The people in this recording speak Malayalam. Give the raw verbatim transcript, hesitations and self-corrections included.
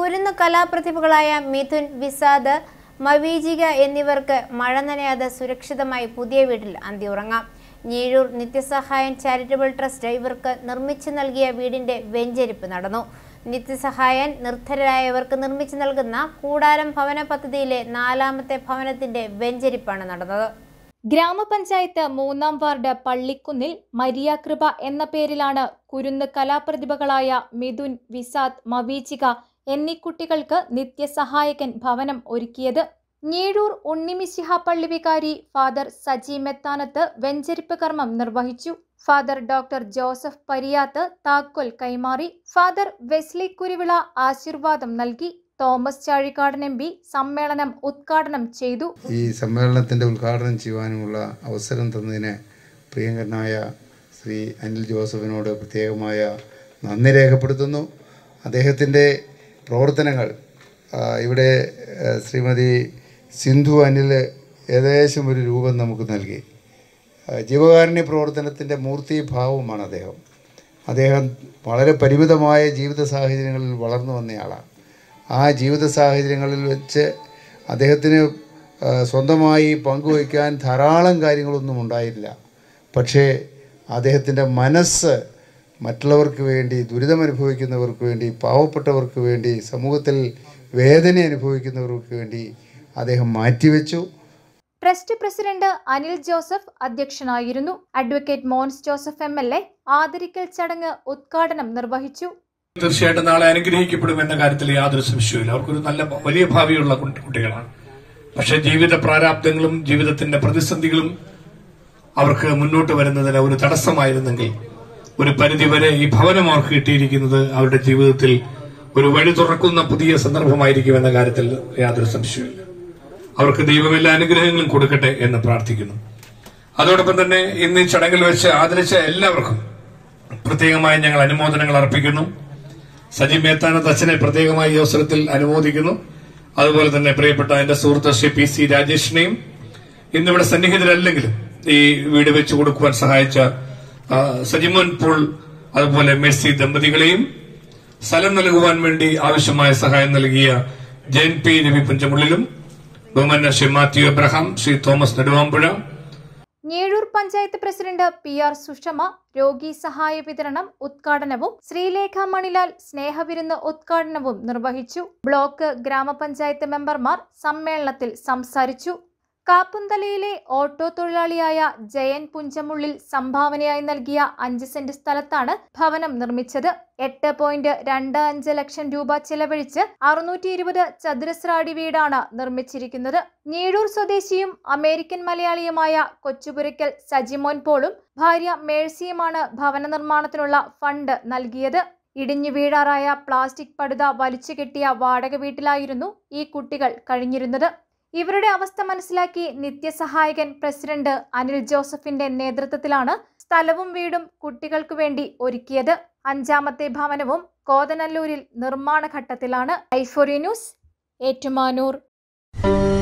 കുരുന്നു കലാപ്രതിഭകളായ മിഥുൻ, വിസാദ്, മവീജിക എന്നിവർക്ക് മഴ നനയാതെ സുരക്ഷിതമായി പുതിയ വീട്ടിൽ അന്തിയുറങ്ങാം. ഞീഴൂർ നിത്യസഹായൻ ചാരിറ്റബിൾ ട്രസ്റ്റ് ഇവർക്ക് നിർമ്മിച്ചു നൽകിയ വീടിന്റെ വെഞ്ചരിപ്പ് നടന്നു. നിത്യസഹായൻ നിർധനരായവർക്ക് നിർമ്മിച്ചു നൽകുന്ന കൂടാരം ഭവന പദ്ധതിയിലെ നാലാമത്തെ ഭവനത്തിന്റെ വെഞ്ചരിപ്പാണ് നടന്നത്. ഗ്രാമപഞ്ചായത്ത് മൂന്നാം വാർഡ് പള്ളിക്കുന്നിൽ മരിയ കൃപ എന്ന പേരിലാണ് കുരുന്ന് കലാപ്രതിഭകളായ മിഥുൻ, വിസാദ്, മവീജിക എന്നീ കുട്ടികൾക്ക് നിത്യസഹായകൻ ഭവനം ഒരുക്കിയത്. ഞീഴൂർ ഉണ്ണിമിശിഹ പള്ളി വികാരി ഫാദർ സജി മെത്താനത്ത് വെഞ്ചരിപ്പ് കർമ്മം നിർവഹിച്ചു. ഫാദർ ഡോക്ടർ ജോസഫ് പരിയാത്ത് താക്കോൽ കൈമാറി. ഫാദർ വെസ്ലി കുരുവിള ആശീർവാദം നൽകി. തോമസ് ചാഴിക്കാടൻ എം പി സമ്മേളനം ഉദ്ഘാടനം ചെയ്തു. ഈ സമ്മേളനത്തിന്റെ ഉദ്ഘാടനം ചെയ്യുവാനുമുള്ള അവസരം തന്നതിന് പ്രിയങ്കരനായ ശ്രീ അനിൽ ജോസഫിനോട് പ്രത്യേകമായ നന്ദി രേഖപ്പെടുത്തുന്നു. അദ്ദേഹത്തിൻ്റെ പ്രവർത്തനങ്ങൾ ഇവിടെ ശ്രീമതി സിന്ധു അനിൽ ഏകദേശം ഒരു രൂപം നമുക്ക് നൽകി. ജീവകാരുണ്യ പ്രവർത്തനത്തിൻ്റെ മൂർത്തിഭാവമാണ് അദ്ദേഹം. അദ്ദേഹം വളരെ പരിമിതമായ ജീവിത സാഹചര്യങ്ങളിൽ വളർന്നു വന്നയാളാണ്. ആ ജീവിത സാഹചര്യങ്ങളിൽ വെച്ച് അദ്ദേഹത്തിന് സ്വന്തമായി പങ്കുവയ്ക്കാൻ ധാരാളം കാര്യങ്ങളൊന്നും ഉണ്ടായില്ല. പക്ഷേ അദ്ദേഹത്തിൻ്റെ മനസ്സ് മറ്റുള്ളവർക്ക് വേണ്ടി, ദുരിതമനുഭവിക്കുന്നവർക്ക് വേണ്ടി, പാവപ്പെട്ടവർക്ക് വേണ്ടി, സമൂഹത്തിൽ വേദന അനുഭവിക്കുന്നവർക്ക് വേണ്ടി അദ്ദേഹം മാറ്റിവെച്ചു. ട്രസ്റ്റ് പ്രസിഡന്റ് അനിൽ ജോസഫ് അധ്യക്ഷനായിരുന്നു. Advocate Mons Joseph M L A ആദരിക്കൽ ചടങ്ങ് ഉദ്ഘാടനം നിർവഹിച്ചു. തീർച്ചയായിട്ടും നാളെ അനുഗ്രഹിക്കപ്പെടുമെന്ന കാര്യത്തിൽ യാതൊരു സംശയവുമില്ല. അവർക്കൊരു നല്ല വലിയ ഭാവിയുള്ള കുട്ടികളാണ്. പക്ഷെ ജീവിത പ്രാരാബ്ദങ്ങളും ജീവിതത്തിന്റെ പ്രതിസന്ധികളും അവർക്ക് മുന്നോട്ട് വരുന്നതിന് ഒരു തടസ്സമായിരുന്നെങ്കിൽ ഒരു പരിധിവരെ ഈ ഭവനം അവർക്ക് കിട്ടിയിരിക്കുന്നത് അവരുടെ ജീവിതത്തിൽ ഒരു വഴി തുറക്കുന്ന പുതിയ സന്ദർഭമായിരിക്കുമെന്ന കാര്യത്തിൽ യാതൊരു സംശയവുമില്ല. അവർക്ക് ദൈവം എല്ലാ അനുഗ്രഹങ്ങളും കൊടുക്കട്ടെ എന്ന് പ്രാർത്ഥിക്കുന്നു. അതോടൊപ്പം തന്നെ ഇന്ന് ഈ ചടങ്ങിൽ വെച്ച് ആദരിച്ച എല്ലാവർക്കും പ്രത്യേകമായി ഞങ്ങൾ അനുമോദനങ്ങൾ അർപ്പിക്കുന്നു. സജി മേത്താനത്ത് അച്ഛനെ പ്രത്യേകമായി ഈ അവസരത്തിൽ അനുമോദിക്കുന്നു. അതുപോലെ തന്നെ പ്രിയപ്പെട്ട എന്റെ സുഹൃത്ത് ശ്രീ പി സി രാജേഷിനെയും ഇന്നിവിടെ സന്നിഹിതരല്ലെങ്കിലും ഈ വീട് വെച്ചു കൊടുക്കുവാൻ സഹായിച്ച സജിമോൻ പോൾ അതുപോലെ മെസ്സി ദമ്പതികളെയും സ്ഥലം നൽകുവാൻ വേണ്ടി ആവശ്യമായ സഹായം നൽകിയ ജയൻ പി രവി പുഞ്ചമുള്ളിലും ബഹുമാന്യ Shri Mathew Abraham, Shri Thomas Neduvampuzha. Njeezhoor panchayat president P R Sushama രോഗി സഹായ വിതരണം ഉദ്ഘാടനവും ശ്രീലേഖ മണിലാൽ സ്നേഹവിരുന്ന് ഉദ്ഘാടനവും നിർവഹിച്ചു. ബ്ലോക്ക് ഗ്രാമപഞ്ചായത്ത് മെമ്പർമാർ സമ്മേളനത്തിൽ സംസാരിച്ചു. കാപ്പുന്തലയിലെ ഓട്ടോ തൊഴിലാളിയായ ജയൻ പുഞ്ചമുള്ളിൽ സംഭാവനയായി നൽകിയ അഞ്ച് സെന്റ് സ്ഥലത്താണ് ഭവനം നിർമ്മിച്ചത്. എട്ട് പോയിന്റ് രണ്ട് അഞ്ച് ലക്ഷം രൂപ ചെലവഴിച്ച് അറുന്നൂറ്റി ഇരുപത് ചതുരശ്ര അടി വീടാണ് നിർമ്മിച്ചിരിക്കുന്നത്. ഞീഴൂർ സ്വദേശിയും അമേരിക്കൻ മലയാളിയുമായ കൊച്ചുപുരയ്ക്കൽ സജിമോൻ പോളും ഭാര്യ മേഴ്സിയുമാണ് ഭവന നിർമ്മാണത്തിനുള്ള ഫണ്ട് നൽകിയത്. ഇടിഞ്ഞു വീഴാറായ പ്ലാസ്റ്റിക് പടുത വലിച്ചു കെട്ടിയ വാടക വീട്ടിലായിരുന്നു ഈ കുട്ടികൾ കഴിഞ്ഞിരുന്നത്. ഇവരുടെ അവസ്ഥ മനസ്സിലാക്കി നിത്യസഹായകൻ പ്രസിഡന്റ് അനിൽ ജോസഫിന്റെ നേതൃത്വത്തിലാണ് സ്ഥലവും വീടും കുട്ടികൾക്കു വേണ്ടി ഒരുക്കിയത്. അഞ്ചാമത്തെ ഭവനവും കോതനല്ലൂരിൽ നിർമ്മാണ ഘട്ടത്തിലാണ്. ഐഫോറി ന്യൂസ്, ഏറ്റുമാനൂർ.